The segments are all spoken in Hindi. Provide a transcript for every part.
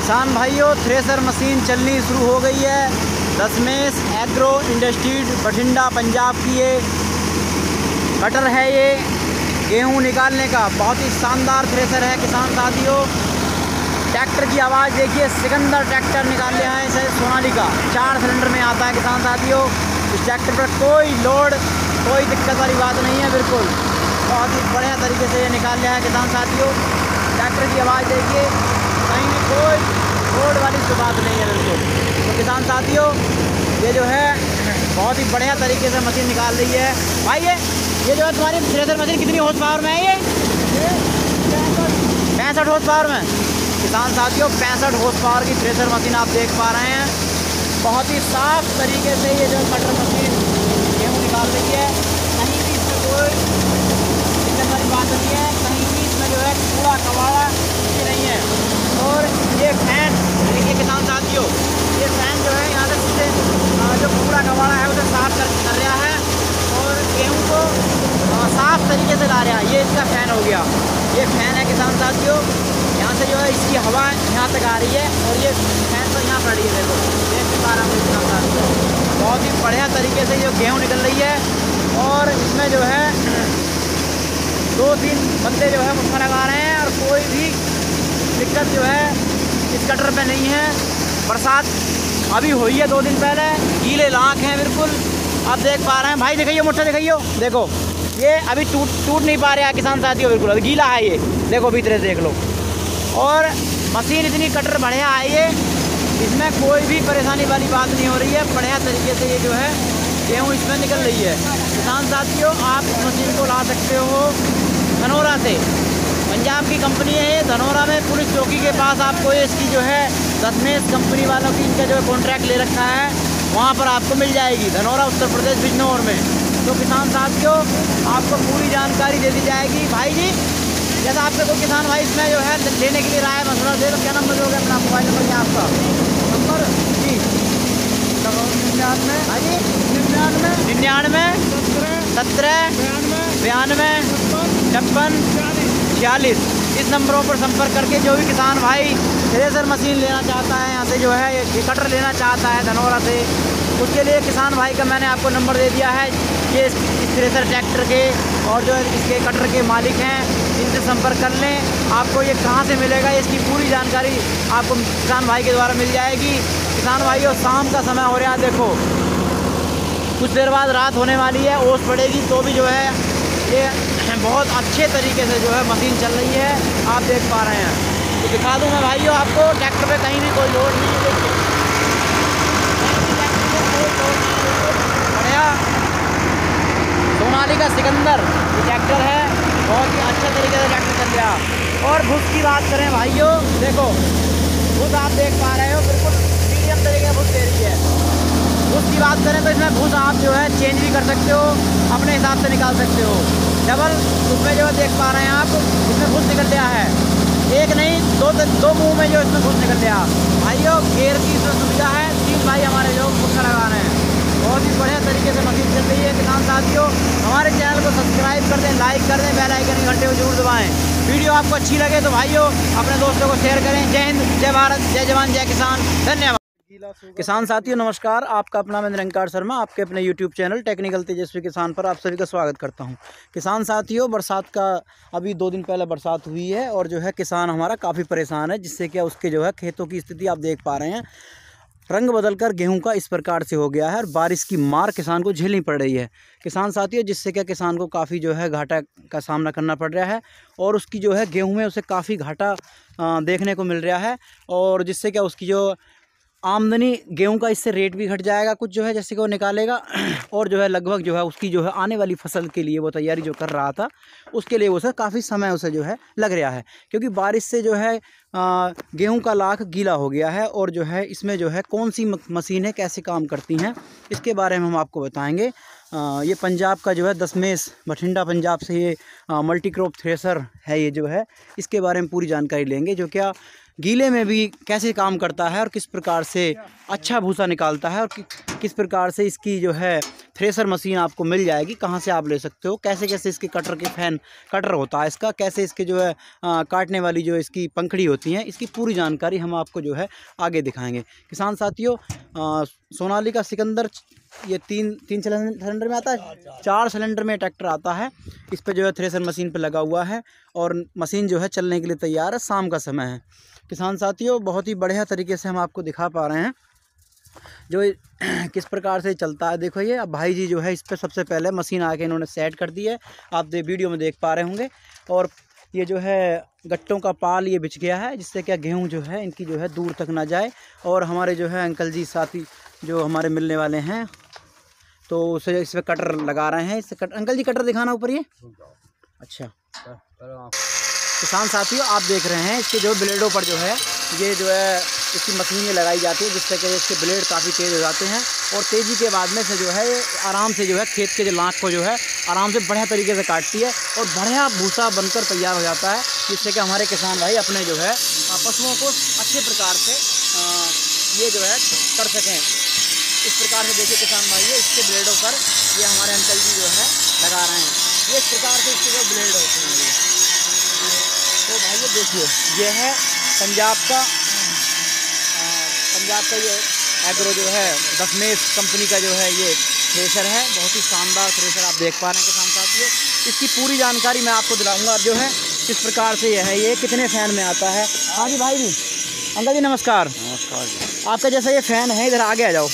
किसान भाइयों, थ्रेसर मशीन चलनी शुरू हो गई है। दशमेश एग्रो इंडस्ट्रीज बठिंडा पंजाब की ये कटर है। ये गेहूं निकालने का बहुत ही शानदार थ्रेसर है किसान साथियों। ट्रैक्टर की आवाज़ देखिए, सिकंदर ट्रैक्टर निकाल लिया है इसे, सोनालिका 4 सिलेंडर में आता है किसान साथियों। इस ट्रैक्टर पर कोई लोड, कोई दिक्कत वाली बात नहीं है, बिल्कुल बहुत ही बढ़िया तरीके से ये निकाल लिया है किसान साथियों। ट्रैक्टर की आवाज़ देखिए, कहीं भी कोई लोड वाली तो बात नहीं है बिल्कुल। तो किसान साथियों, ये जो है बहुत ही बढ़िया तरीके से मशीन निकाल रही है। भाई ये जो है तुम्हारी थ्रेसर मशीन कितनी हॉर्स पावर में है? ये 65 हॉर्स पावर में किसान साथियों, 65 हॉर्स पावर की थ्रेसर मशीन आप देख पा रहे हैं। बहुत ही साफ तरीके से ये जो कटर मशीन गेहूँ निकाल रही है। कहीं भी इसमें कोई दिक्कत वाली बात नहीं है, कहीं भी इसमें जो है कूड़ा कबाड़ा कुछ नहीं है। और ये फैन देखिए किसान साथियों, ये फैन जो है यहाँ से जो कूड़ा कबाड़ा है उसे साफ कर रहा है और गेहूँ को साफ तरीके से ला रहा है। ये इसका फैन हो गया, ये फैन है किसान साथियों। यहाँ से जो है इसकी हवा यहाँ तक आ रही है और ये फैन तो यहाँ पड़ रही है, देखो देख भी पा रहा हूँ किसान साथियों। बहुत ही बढ़िया तरीके से जो गेहूँ निकल रही है और इसमें जो है 2-3 बंदे जो है मुस्का लगा रहे हैं और कोई भी दिक्कत जो है इस कटर पे नहीं है। बरसात अभी हुई है 2 दिन पहले, गीले लाख हैं बिल्कुल, आप देख पा रहे हैं। भाई दिखाइए, मुट्ठा दिखाइए, देखो ये अभी टूट नहीं पा रहा है किसान साथियों, बिल्कुल अभी गीला है ये, देखो भीतर देख लो। और मशीन इतनी कटर बढ़िया है ये, इसमें कोई भी परेशानी वाली बात नहीं हो रही है। बढ़िया तरीके से ये जो है गेहूँ इसमें निकल रही है। किसान साथियों, आप इस मशीन को ला सकते हो धनौरा से, पंजाब की कंपनी है ये। धनौरा में पुलिस चौकी के पास आपको इसकी जो है दशमेश कंपनी वालों की इनका जो है कॉन्ट्रैक्ट ले रखा है, वहाँ पर आपको मिल जाएगी, धनौरा उत्तर प्रदेश बिजनौर में। तो किसान साथियों, आपको पूरी जानकारी दे दी जाएगी। भाई जी, जैसा आपसे कोई किसान भाई इसमें जो है लेने के लिए राय मशवरा दे तो क्या नंबर दोगे अपना? मोबाइल नंबर क्या आपका? नंबर जी 99 हाँ जी 99 17 92 56 46। इस नंबरों पर संपर्क करके जो भी किसान भाई थ्रेसर मशीन लेना चाहता है, यहाँ से जो है ये कटर लेना चाहता है धनौरा से, उसके लिए किसान भाई का मैंने आपको नंबर दे दिया है। ये इस थ्रेसर ट्रैक्टर के और जो इसके कटर के मालिक हैं, इनसे संपर्क कर लें। आपको ये कहाँ से मिलेगा, इसकी पूरी जानकारी आपको किसान भाई के द्वारा मिल जाएगी। किसान भाइयों, शाम का समय हो रहा है, देखो कुछ देर बाद रात होने वाली है, ओस पड़ेगी, तो भी जो है ये बहुत अच्छे तरीके से जो है मशीन चल रही है, आप देख पा रहे हैं। तो दिखा दूँ मैं भाइयों आपको, ट्रैक्टर पे कहीं भी कोई लोड नहीं है, देखिए बढ़िया सोनालिका सिकंदर ये ट्रैक्टर है, बहुत ही अच्छे तरीके से ट्रैक्टर चल रहा। और भूस की बात करें भाइयों, देखो भूस आप देख पा रहे हो, बिल्कुल मीडियम तरीके से भूस दे रही है। भूस की बात करें तो इसमें भूस आप जो है चेंज भी कर सकते हो, अपने हिसाब से निकाल सकते हो। डबल उसमें जो देख पा रहे हैं आप, इसमें भूस निकल गया है, एक नहीं दो मुँह में जो इसमें भूस निकल गया। भाइयों, गेयर की इसमें सुविधा है, 3 भाई हमारे जो मुस्का लगा रहे हैं। बहुत ही बढ़िया तरीके से मशीन चल रही है किसान साथियों। हमारे चैनल को सब्सक्राइब कर दें, लाइक कर दें, बेल आइकन के घंटे को जरूर दबाएं। वीडियो आपको अच्छी लगे तो भाइयों अपने दोस्तों को शेयर करें। जय हिंद, जय भारत, जय जवान, जय किसान, धन्यवाद। किसान साथियों नमस्कार, आपका अपना मैं निरंकार शर्मा आपके अपने YouTube चैनल टेक्निकल तेजस्वी किसान पर आप सभी का स्वागत करता हूं। किसान साथियों, बरसात का अभी 2 दिन पहले बरसात हुई है और जो है किसान हमारा काफ़ी परेशान है, जिससे क्या उसके जो है खेतों की स्थिति आप देख पा रहे हैं, रंग बदलकर गेहूं का इस प्रकार से हो गया है और बारिश की मार किसान को झेलनी पड़ रही है किसान साथियों, जिससे क्या किसान को काफ़ी जो है घाटा का सामना करना पड़ रहा है और उसकी जो है गेहूं में उसे काफ़ी घाटा देखने को मिल रहा है। और जिससे क्या उसकी जो आमदनी गेहूं का, इससे रेट भी घट जाएगा कुछ जो है, जैसे कि वो निकालेगा और जो है लगभग जो है उसकी जो है आने वाली फसल के लिए वो तैयारी जो कर रहा था, उसके लिए उसे काफ़ी समय उसे जो है लग रहा है, क्योंकि बारिश से जो है गेहूं का लाख गीला हो गया है। और जो है इसमें जो है कौन सी मशीनें कैसे काम करती हैं, इसके बारे में हम आपको बताएंगे। ये पंजाब का जो है दशमेश बठिंडा पंजाब से ये मल्टी क्रॉप थ्रेसर है, ये जो है इसके बारे में पूरी जानकारी लेंगे। जो क्या गीले में भी कैसे काम करता है और किस प्रकार से अच्छा भूसा निकालता है और किस प्रकार से इसकी जो है थ्रेसर मशीन आपको मिल जाएगी, कहाँ से आप ले सकते हो, कैसे कैसे इसके कटर होता है इसका, कैसे इसके जो है काटने वाली जो इसकी पंखड़ी होती हैं, इसकी पूरी जानकारी हम आपको जो है आगे दिखाएंगे। किसान साथियों, सोनालिका सिकंदर ये तीन सिलेंडर में आता है, 4 सिलेंडर में ट्रैक्टर आता है। इस पे जो है थ्रेसर मशीन पे लगा हुआ है और मशीन जो है चलने के लिए तैयार है। शाम का समय है किसान साथियों, बहुत ही बढ़िया तरीके से हम आपको दिखा पा रहे हैं जो किस प्रकार से चलता है। देखो ये अब भाई जी जो है इस पर सबसे पहले मशीन आके इन्होंने सेट कर दी है, आप वीडियो में देख पा रहे होंगे। और ये जो है गट्टों का पाल ये बिछ गया है, जिससे क्या गेहूं जो है इनकी जो है दूर तक ना जाए। और हमारे जो है अंकल जी साथी जो हमारे मिलने वाले हैं तो उसे इस पर कटर लगा रहे हैं। इससे अंकल जी कटर दिखाना ऊपर ये। अच्छा किसान साथियों, आप देख रहे हैं इसके जो ब्लेडों पर जो है ये जो है इसकी मशीनें लगाई जाती है, जिससे कि इसके ब्लेड काफ़ी तेज़ हो जाते हैं। और तेज़ी के बाद में से जो है ये आराम से जो है खेत के जो लाख को जो है आराम से बढ़िया तरीके से काटती है और बढ़िया भूसा बनकर तैयार हो जाता है, जिससे कि हमारे किसान भाई अपने जो है पशुओं को अच्छे प्रकार से ये जो है कर सकें। इस प्रकार से देखिए किसान भाई इसके ब्लेडों पर ये हमारे अंकल जी जो है लगा रहे हैं। ये इस प्रकार से इसके जो ब्लेड होते हैं ये तो भाई ये देखिए ये है पंजाब का ये एग्रो जो है दशमेश कंपनी का जो है ये थ्रेसर है। बहुत ही शानदार थ्रेसर आप देख पा रहे हैं किसान साथियों। इसकी पूरी जानकारी मैं आपको दिलाऊंगा अब जो है किस प्रकार से यह है, ये कितने फ़ैन में आता है। हाँ जी भाई जी, अंकल जी नमस्कार। नमस्कार जी। आपका जैसा ये फ़ैन है, इधर आगे आ जाओ।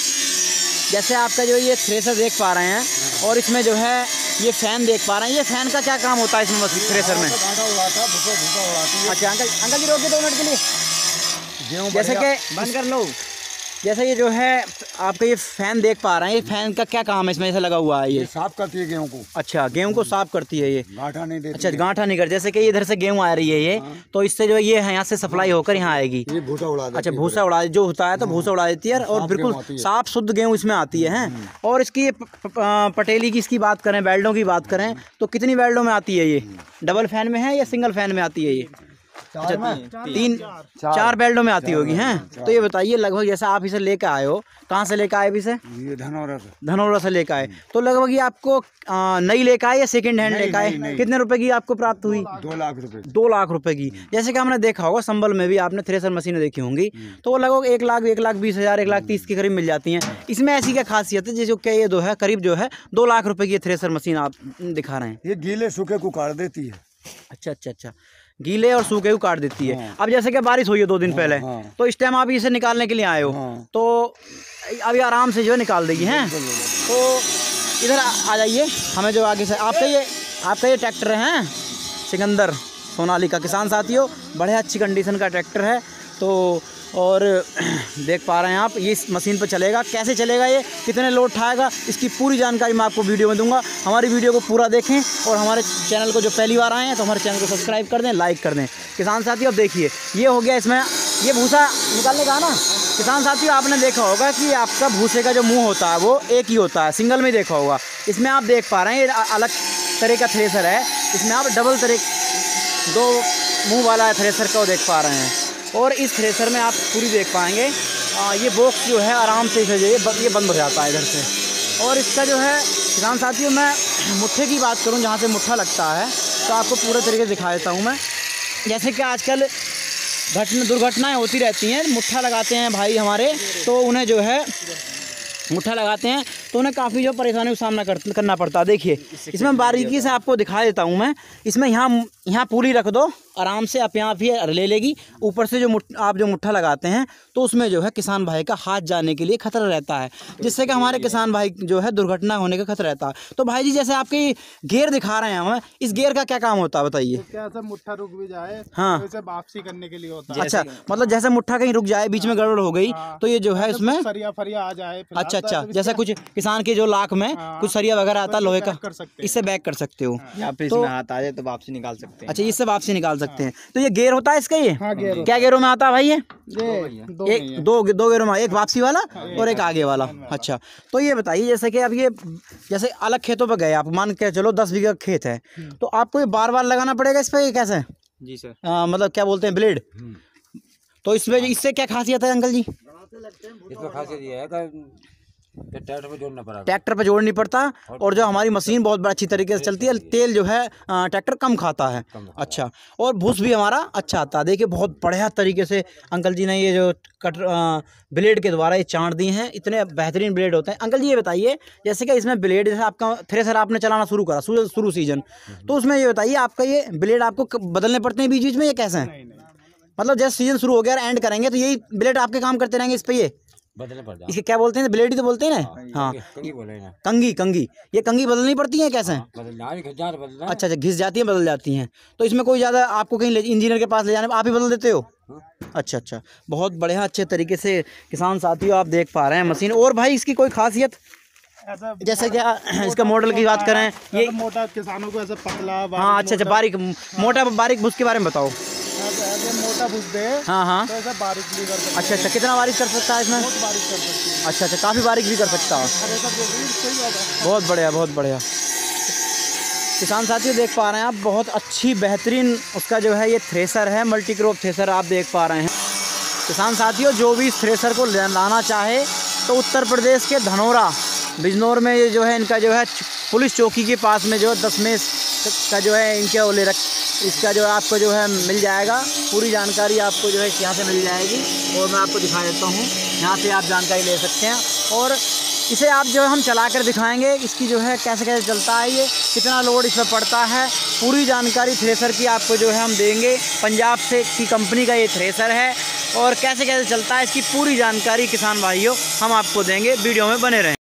जैसे आपका जो ये थ्रेसर देख पा रहे हैं और इसमें जो है ये फ़ैन देख पा रहे हैं, ये फ़ैन का क्या काम होता है इसमें थ्रेसर में? घाटा उड़ाता है, भूसा उड़ाती है। अच्छा अंकल जी रोकिए 2 मिनट के लिए। गेहूं जैसे कि बंद कर लो। जैसे ये जो है आपका ये फ़ैन देख पा रहे हैं, ये फ़ैन का क्या काम है इसमें ऐसा लगा हुआ है? ये साफ करती है गेहूं को। अच्छा गेहूं को साफ करती है ये, गांठा नहीं देती। अच्छा गांठा नहीं कर, जैसे कि इधर से गेहूं आ रही है ये तो इससे जो ये है यहाँ से सप्लाई होकर यहाँ आएगी। ये भूसा उड़ा देती है। अच्छा भूसा उड़ा जो होता है तो भूसा उड़ा देती है और बिल्कुल साफ शुद्ध गेहूं इसमें आती है हैं। और इसकी ये पटेली की इसकी बात करें, बेल्टों की बात करें तो कितनी बेल्टों में आती है ये? डबल फ़ैन में है या सिंगल फ़ैन में आती है ये? अच्छा 4 बेल्टों में आती होगी हैं। तो ये बताइए लगभग जैसा आप इसे लेकर आए हो, कहाँ से लेकर आए इसे? ये धनौरा से लेकर आए। तो लगभग ये आपको नई लेकर आए या सेकंड हैंड लेकर आए? कितने रुपए की आपको प्राप्त हुई? 2 लाख रुपए। 2 लाख रुपए की। जैसे कि हमने देखा होगा संबल में भी आपने थ्रेसर मशीनें देखी होंगी तो वो लगभग 1,20,000 1,30,000 के करीब मिल जाती हैं। इसमें ऐसी क्या खासियत है जैसे क्या ये जो है करीब जो है 2 लाख रुपए की थ्रेसर मशीन आप दिखा रहे हैं? ये गीले सूखे को काट देती है। अच्छा गीले और सूखे को काट देती है। अब जैसे कि बारिश हुई है 2 दिन पहले तो इस टाइम आप इसे निकालने के लिए आए हो तो अभी आराम से जो है निकाल देगी हैं। तो इधर आ जाइए, हमें जो आगे से आपका ये ट्रैक्टर है सिकंदर सोनालिका। किसान साथियों बड़े अच्छी कंडीशन का ट्रैक्टर है। तो और देख पा रहे हैं आप ये इस मशीन पर चलेगा, कैसे चलेगा, ये कितने लोड उठाएगा, इसकी पूरी जानकारी मैं आपको वीडियो में दूंगा। हमारी वीडियो को पूरा देखें और हमारे चैनल को जो पहली बार आए हैं तो हमारे चैनल को सब्सक्राइब कर दें, लाइक कर दें। किसान साथियों अब देखिए ये हो गया, इसमें ये भूसा निकालने का ना किसान साथियों आपने देखा होगा कि आपका भूसे का जो मुँह होता है वो एक ही होता है, सिंगल में देखा होगा। इसमें आप देख पा रहे हैं ये अलग तरह का थ्रेसर है, इसमें आप डबल तरह 2 मुँह वाला थ्रेसर को देख पा रहे हैं। और इस थ्रेसर में आप पूरी देख पाएंगे ये बॉक्स जो है आराम से ये बंद हो जाता है इधर से। और इसका जो है किसान साथियों मैं मुट्ठे की बात करूं, जहां से मुट्ठा लगता है तो आपको पूरे तरीके से दिखा देता हूं मैं। जैसे कि आजकल दुर्घटनाएं होती रहती हैं, मुट्ठा लगाते हैं भाई हमारे तो उन्हें जो है मुट्ठा लगाते हैं तो उन्हें काफ़ी जो परेशानियों का सामना करना पड़ता है। देखिए इसमें बारीकी से आपको दिखा देता हूँ मैं। इसमें यहाँ पुली रख दो आराम से आप यहाँ भी ले लेगी। ऊपर से आप जो मुट्ठा लगाते हैं तो उसमें जो है किसान भाई का हाथ जाने के लिए खतरा रहता है, जिससे कि हमारे किसान भाई जो है दुर्घटना होने का खतरा रहता है। तो भाई जी जैसे आपके गेयर दिखा रहे हैं हमें, इस गेयर का क्या काम होता है बताइए? क्या ऐसा मुट्ठा रुक भी जाए हाँ तो वापसी करने के लिए होता है। अच्छा मतलब जैसे मुट्ठा कहीं रुक जाए, बीच में गड़बड़ हो गई तो ये जो है इसमें सरिया फरिया आ जाए। अच्छा जैसे कुछ किसान के जो लाख में कुछ सरिया वगैरह आता है लोहे का, इससे बैक कर सकते हो या फिर इसमें हाथ आ जाए तो वापसी निकाल सकते हैं। अच्छा इससे वापसी निकाल सकते हैं। तो ये गेयर होता है इसका, ये गेयर क्या गेयरों में आता है भाई? ये ये दो गेयरों में, एक वापसी वाला और एक आगे वाला। अच्छा तो ये बताइए जैसे कि अब ये जैसे अलग खेतों पर गए आप, मान के चलो 10 बीघा खेत है तो आपको ये बार बार लगाना पड़ेगा इस पर? ये कैसे? जी सर। मतलब क्या बोलते हैं ब्लेड, तो इसमें इससे क्या खासियत है अंकल जी? इसमें खासियत ये है कि ट्रैक्टर पे जोड़ना पड़ा, ट्रैक्टर पे जोड़ नहीं पड़ता और जो हमारी मशीन बहुत अच्छी तरीके से चलती है, तेल जो है ट्रैक्टर कम खाता है। अच्छा, और भूस भी हमारा अच्छा आता है। देखिए बहुत बढ़िया तरीके से अंकल जी ने ये जो ब्लेड के द्वारा ये चाँट दिए हैं, इतने बेहतरीन ब्लेड होते हैं। अंकल जी ये बताइए, जैसे कि इसमें ब्लेड, जैसे आपका थ्रेसर आपने चलाना शुरू करा शुरू सीजन, तो उसमें ये बताइए आपका ये ब्लेड आपको बदलने पड़ते हैं बीच बीच में, ये कैसे हैं? मतलब जैसे सीजन शुरू हो गया और एंड करेंगे तो यही ब्लेड आपके काम करते रहेंगे इस पे? ये बदलने पड़ जाए। इसके क्या बोलते हैं? ब्लेड ही तो बोलते हैं ना। हाँ, कंगी बोले ना, कंगी। ये कंगी बदलनी पड़ती है कैसे? बदलना। अच्छा, घिस जाती है, बदल जाती हैं। तो इसमें कोई ज़्यादा आपको कहीं इंजीनियर के पास ले जाने आप ही बदल देते हो? अच्छा, बहुत बढ़िया अच्छे तरीके से किसान साथियों आप देख पा रहे हैं मशीन। और भाई इसकी कोई खासियत, जैसे क्या इसका मॉडल की बात करें, ये मोटा किसानों को ऐसा पतला, हाँ अच्छा, बारीक मोटा बारीक भूस के बारे में बताओ। मोटा भूस दे, हाँ, तो ऐसा बारीक भी कर सकते हैं। अच्छा, कितना बारीक कर सकता है इसमें? बहुत बारीक कर सकते हैं। अच्छा, काफ़ी बारीक भी कर सकता है। बहुत बढ़िया। किसान साथियों देख पा रहे हैं आप, बहुत अच्छी बेहतरीन उसका जो है ये थ्रेसर है, मल्टी क्रॉप थ्रेसर आप देख पा रहे हैं। किसान साथियों जो भी इस थ्रेसर को लाना चाहे तो उत्तर प्रदेश के धनौरा बिजनौर में ये जो है इनका जो है पुलिस चौकी के पास में जो 10 में का जो है इनके वो इसका जो है आपको जो है मिल जाएगा। पूरी जानकारी आपको जो है यहाँ से मिल जाएगी और मैं आपको दिखा देता हूँ, यहाँ से आप जानकारी ले सकते हैं। और इसे आप जो है हम चला कर दिखाएंगे, इसकी जो है कैसे कैसे चलता है, ये कितना लोड इसमें पड़ता है, पूरी जानकारी थ्रेसर की आपको जो है हम देंगे। पंजाब से की कंपनी का ये थ्रेसर है और कैसे कैसे चलता है इसकी पूरी जानकारी किसान भाइयों हम आपको देंगे। वीडियो में बने रहें।